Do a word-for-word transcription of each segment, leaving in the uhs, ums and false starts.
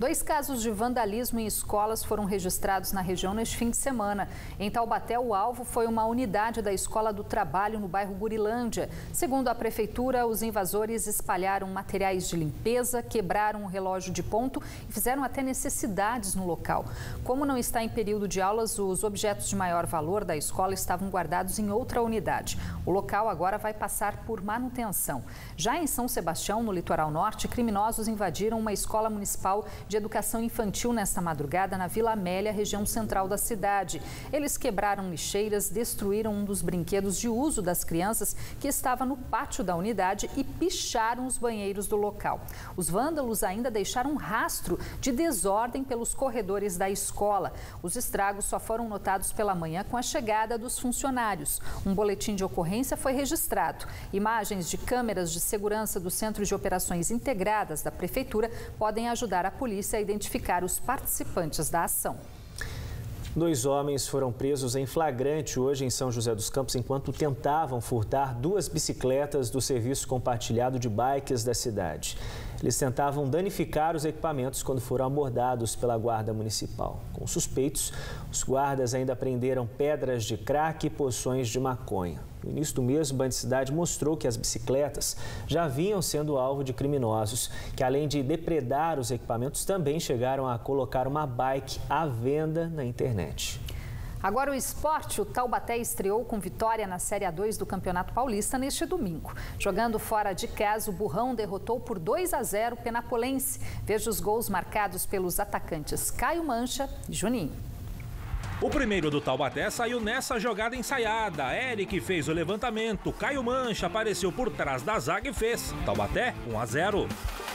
Dois casos de vandalismo em escolas foram registrados na região neste fim de semana. Em Taubaté, o alvo foi uma unidade da Escola do Trabalho no bairro Gurilândia. Segundo a prefeitura, os invasores espalharam materiais de limpeza, quebraram um relógio de ponto e fizeram até necessidades no local. Como não está em período de aulas, os objetos de maior valor da escola estavam guardados em outra unidade. O local agora vai passar por manutenção. Já em São Sebastião, no litoral norte, criminosos invadiram uma escola municipal de educação infantil nesta madrugada na Vila Amélia, região central da cidade. Eles quebraram lixeiras, destruíram um dos brinquedos de uso das crianças que estava no pátio da unidade e picharam os banheiros do local. Os vândalos ainda deixaram um rastro de desordem pelos corredores da escola. Os estragos só foram notados pela manhã com a chegada dos funcionários. Um boletim de ocorrência foi registrado. Imagens de câmeras de segurança do Centro de Operações Integradas da Prefeitura podem ajudar a polícia a identificar os participantes da ação. Dois homens foram presos em flagrante hoje em São José dos Campos enquanto tentavam furtar duas bicicletas do serviço compartilhado de bikes da cidade. Eles tentavam danificar os equipamentos quando foram abordados pela Guarda Municipal. Com suspeitos, os guardas ainda apreenderam pedras de crack e poções de maconha. No início do mês, o Bandicidade mostrou que as bicicletas já vinham sendo alvo de criminosos, que além de depredar os equipamentos, também chegaram a colocar uma bike à venda na internet. Agora o esporte, o Taubaté estreou com vitória na Série A dois do Campeonato Paulista neste domingo. Jogando fora de casa, o Burrão derrotou por dois a zero o Penapolense. Veja os gols marcados pelos atacantes Caio Mancha e Juninho. O primeiro do Taubaté saiu nessa jogada ensaiada. Eric fez o levantamento, Caio Mancha apareceu por trás da zaga e fez. Taubaté um a zero.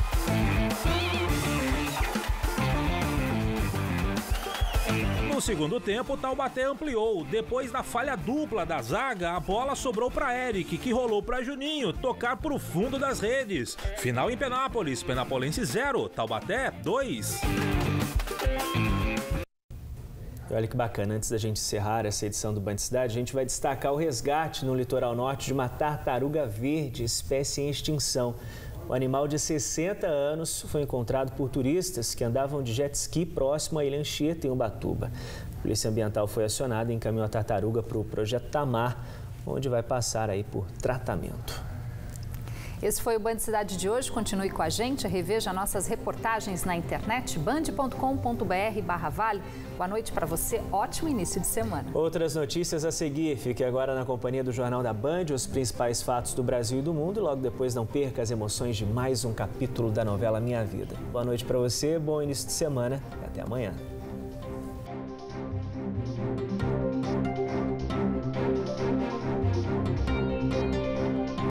No segundo tempo, o Taubaté ampliou. Depois da falha dupla da zaga, a bola sobrou para Eric, que rolou para Juninho tocar para o fundo das redes. Final em Penápolis, Penapolense zero, Taubaté dois. Olha que bacana, antes da gente encerrar essa edição do Bandicidade, a gente vai destacar o resgate no litoral norte de uma tartaruga verde, espécie em extinção. O animal de sessenta anos foi encontrado por turistas que andavam de jet ski próximo à Ilha Anchieta, em Ubatuba. A Polícia Ambiental foi acionada e encaminhou a tartaruga para o Projeto Tamar, onde vai passar aí por tratamento. Esse foi o Bandicidade de hoje. Continue com a gente, reveja nossas reportagens na internet, band ponto com ponto br barra vale. Boa noite para você, ótimo início de semana. Outras notícias a seguir. Fique agora na companhia do Jornal da Band, os principais fatos do Brasil e do mundo. E logo depois não perca as emoções de mais um capítulo da novela Minha Vida. Boa noite para você, bom início de semana e até amanhã.